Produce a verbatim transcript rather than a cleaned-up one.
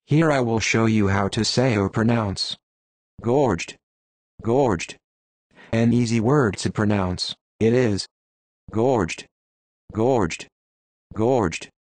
Here I will show you how to say or pronounce gorged, gorged. An easy word to pronounce. It is gorged, gorged, gorged.